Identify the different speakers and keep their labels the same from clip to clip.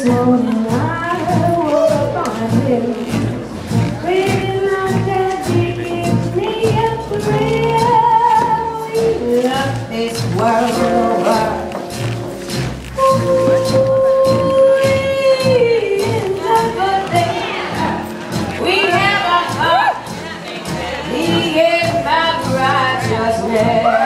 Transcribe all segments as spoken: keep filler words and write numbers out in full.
Speaker 1: This morning I woke up on a hill, feeling like that gives me a thrill. We love this world over. We have a heart, He is my righteousness.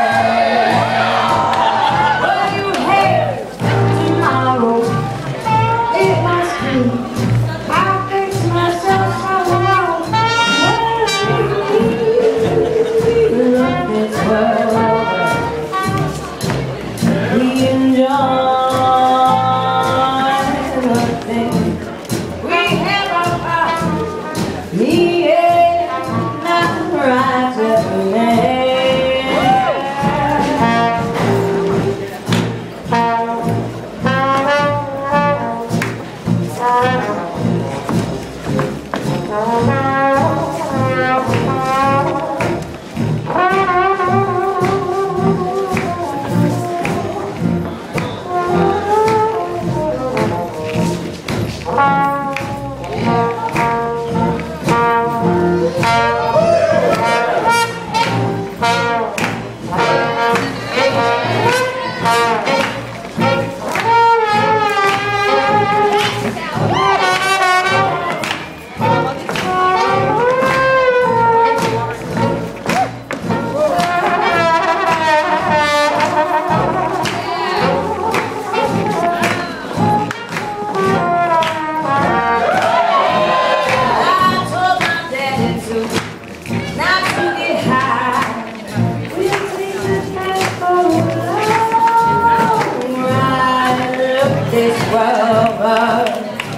Speaker 1: This world,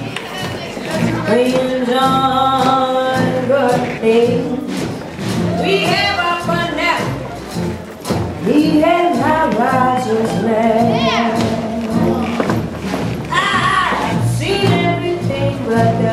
Speaker 1: we enjoy good things. We have our fun now. He has our righteousness. I've seen everything but the